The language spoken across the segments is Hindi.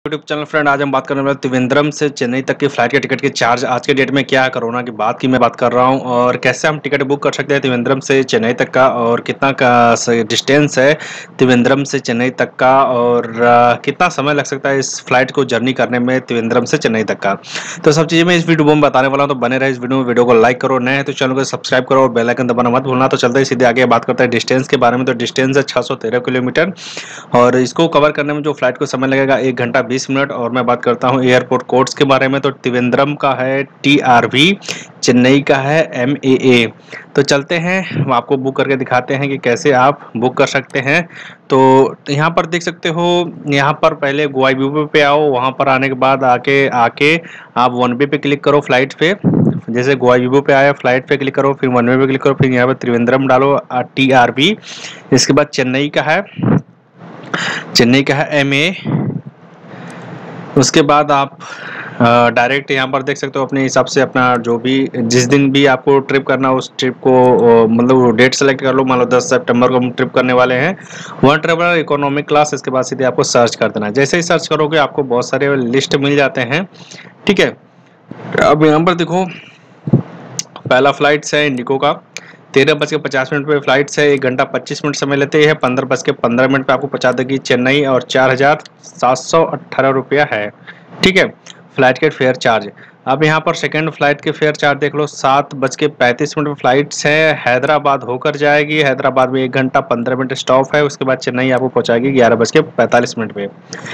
यूट्यूब चैनल फ्रेंड, आज हम बात करने वाले त्रिवेंद्रम से चेन्नई तक की फ्लाइट के टिकट के चार्ज आज के डेट में क्या है। कोरोना की बात की मैं बात कर रहा हूं और कैसे हम टिकट बुक कर सकते हैं त्रिवेंद्रम से चेन्नई तक का, और कितना का डिस्टेंस है त्रिवेंद्रम से चेन्नई तक का, और कितना समय लग सकता है इस फ्लाइट को जर्नी करने में त्रिवेंद्रम से चेन्नई तक का। तो सब चीज़ें मैं इस वीडियो में बताने वाला हूँ, तो बने रहे इस वीडियो को लाइक करो, नए हैं तो चैनल को सब्सक्राइब करो और बेल आइकन दबाना मत भूलना। तो चलते ही सीधे आगे बात करते हैं डिस्टेंस के बारे में। तो डिस्टेंस है 613 किलोमीटर और इसको कवर करने में जो फ्लाइट को समय लगेगा 1 घंटा 20 मिनट। और मैं बात करता हूँ एयरपोर्ट कोड्स के बारे में, तो त्रिवेंद्रम का है TRV, चेन्नई का है MAA। तो चलते हैं, हम आपको बुक करके दिखाते हैं कि कैसे आप बुक कर सकते हैं। तो यहाँ पर देख सकते हो, यहाँ पर पहले गोवा व्यू पे आओ, वहाँ पर आने के बाद आके आप 1 वे पे क्लिक करो फ्लाइट पे। जैसे गोवा व्यू पे आया, फ्लाइट पे क्लिक करो, फिर 1 वे पे क्लिक करो, फिर यहाँ पर त्रिवेंद्रम डालो TRV। इसके बाद चेन्नई का है MA। उसके बाद आप डायरेक्ट यहाँ पर देख सकते हो अपने हिसाब से अपना जो भी जिस दिन भी आपको ट्रिप करना हो उस ट्रिप को मतलब डेट सेलेक्ट कर लो। मान लो 10 सितंबर को हम ट्रिप करने वाले हैं, वन ट्रेवलर इकोनॉमिक क्लास। इसके बाद सीधे आपको सर्च कर देना है। जैसे ही सर्च करोगे आपको बहुत सारे लिस्ट मिल जाते हैं, ठीक है। अब यहाँ पर देखो, पहला फ्लाइट है इंडिगो का, 13:50 पे फ्लाइट है, 1 घंटा 25 मिनट समय लेते हैं। 15:15 पे आपको पहुंचा देगी चेन्नई और 4,718 रुपया है, ठीक है, फ्लाइट के फेयर चार्ज। अब यहाँ पर सेकंड फ्लाइट के फेयर चार्ज देख लो, 7:35 पे फ्लाइट्स है, हैदराबाद होकर जाएगी। हैदराबाद में 1 घंटा 15 मिनट स्टॉप है। उसके बाद चेन्नई आपको पहुंचाएगी 11:45 पे।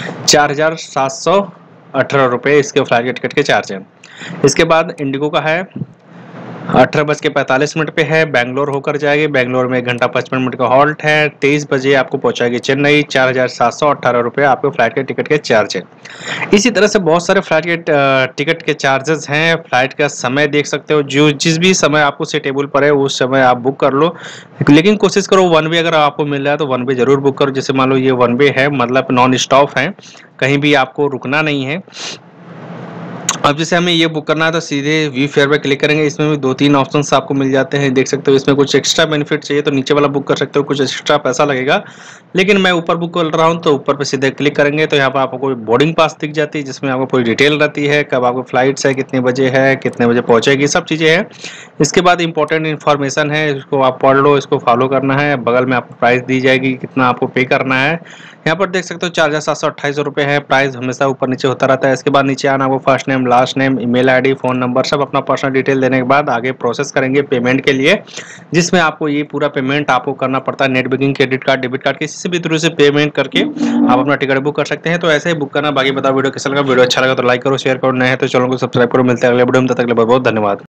4,718 रुपये इसके फ्लाइट के टिकट के चार्ज है। इसके बाद इंडिगो का है 18:45 पे है, बैंगलोर होकर जाएगी। बैंगलोर में 1 घंटा 55 मिनट का हॉल्ट है। 23 बजे आपको पहुंचाएगी चेन्नई। 4,718 रुपये आपके फ्लाइट के टिकट के चार्ज है। इसी तरह से बहुत सारे फ्लाइट के टिकट के चार्जेस हैं। फ्लाइट का समय देख सकते हो, जो जिस भी समय आपको सूटेबल पड़े उस समय आप बुक कर लो, लेकिन कोशिश करो 1 वे अगर आपको मिल रहा है तो 1 वे जरूर बुक करो। जैसे मान लो ये 1 वे है, मतलब नॉन स्टॉप है, कहीं भी आपको रुकना नहीं है। अब जैसे हमें ये बुक करना है तो सीधे वी फेयर पे क्लिक करेंगे। इसमें भी 2-3 ऑप्शंस आपको मिल जाते हैं, देख सकते हो। इसमें कुछ एक्स्ट्रा बेनिफिट चाहिए तो नीचे वाला बुक कर सकते हो, कुछ एक्स्ट्रा पैसा लगेगा, लेकिन मैं ऊपर बुक कर रहा हूँ। तो ऊपर पे सीधे क्लिक करेंगे तो यहाँ पर आपको कोई बोर्डिंग पास दिख जाती है, जिसमें आपको पूरी डिटेल रहती है, कब आपको फ्लाइट्स है, कितने बजे है, कितने बजे पहुंचेगी, सब चीज़ें हैं। इसके बाद इंपॉर्टेंट इन्फॉर्मेशन है, इसको आप पढ़ लो, इसको फॉलो करना है। बगल में आपको प्राइस दी जाएगी, कितना आपको पे करना है। यहाँ पर देख सकते हो 4,728 रुपये है। प्राइस हमेशा ऊपर नीचे होता रहता है। इसके बाद नीचे आना, वो first name, last name, email ID, phone number, सब अपना पर्सनल डिटेल देने के बाद आगे प्रोसेस करेंगे पेमेंट के लिए, जिसमें आपको ये पूरा पेमेंट आपको करना पड़ता है net banking, credit card, debit card, किसी भी थ्रू से पेमेंट करके आप अपना टिकट बुक कर सकते हैं। तो ऐसे ही बुक करना। बाकी बताओ वीडियो कैसा लगा। वीडियो अच्छा लगा तो लाइक करो, शेयर करो, नए हैं तो चैनल को सब्सक्राइब करो। मिलते हैं अगले वीडियो में, तब तक के लिए बहुत बहुत धन्यवाद।